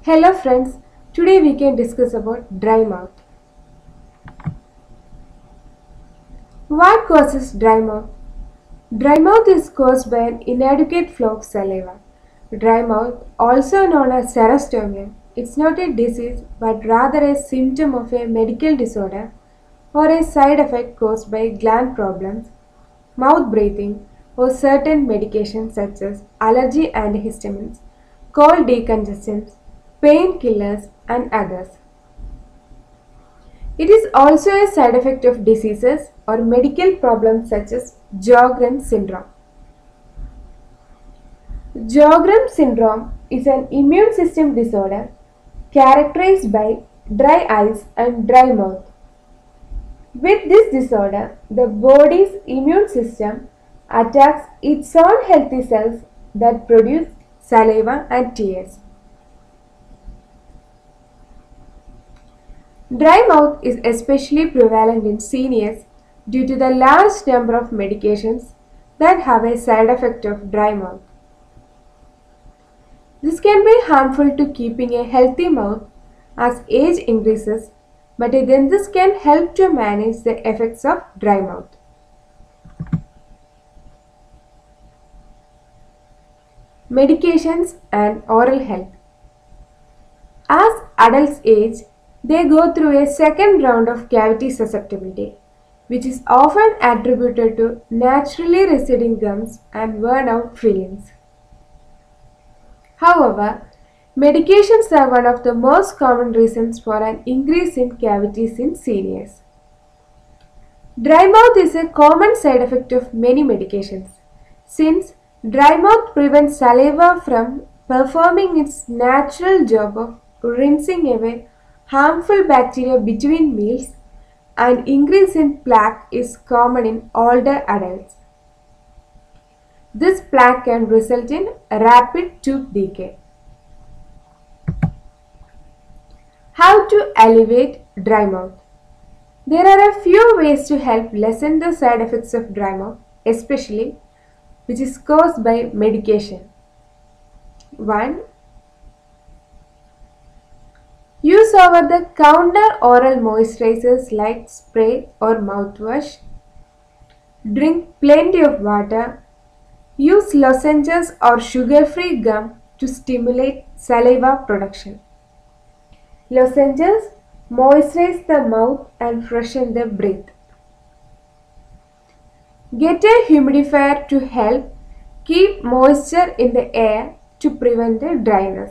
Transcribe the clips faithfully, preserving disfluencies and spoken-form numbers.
Hello friends, today we can discuss about dry mouth. What causes dry mouth? Dry mouth is caused by an inadequate flow of saliva. Dry mouth, also known as xerostomia, it's not a disease but rather a symptom of a medical disorder or a side effect caused by gland problems, mouth breathing, or certain medications such as allergy antihistamines, cold decongestants, painkillers, and others. It is also a side effect of diseases or medical problems such as Sjogren syndrome. Sjogren syndrome is an immune system disorder characterized by dry eyes and dry mouth. With this disorder, the body's immune system attacks its own healthy cells that produce saliva and tears. Dry mouth is especially prevalent in seniors due to the large number of medications that have a side effect of dry mouth. This can be harmful to keeping a healthy mouth as age increases, but then this can help to manage the effects of dry mouth. Medications and oral health. As adults age, they go through a second round of cavity susceptibility, which is often attributed to naturally receding gums and worn out fillings. However, medications are one of the most common reasons for an increase in cavities in seniors. Dry mouth is a common side effect of many medications, since dry mouth prevents saliva from performing its natural job of rinsing away harmful bacteria between meals, and increase in plaque is common in older adults. This plaque can result in rapid tooth decay. How to alleviate dry mouth? There are a few ways to help lessen the side effects of dry mouth, especially which is caused by medication. one. Use over-the-counter oral moisturizers like spray or mouthwash. Drink plenty of water. Use lozenges or sugar-free gum to stimulate saliva production. Lozenges moisturize the mouth and freshen the breath. Get a humidifier to help keep moisture in the air to prevent the dryness.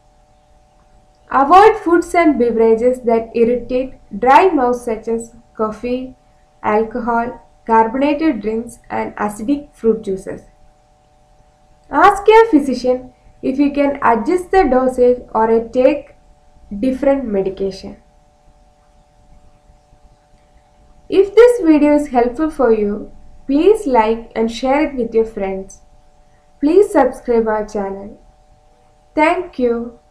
Avoid foods and beverages that irritate dry mouth such as coffee, alcohol, carbonated drinks, and acidic fruit juices. Ask your physician if you can adjust the dosage or take different medication. If this video is helpful for you, please like and share it with your friends. Please subscribe our channel. Thank you.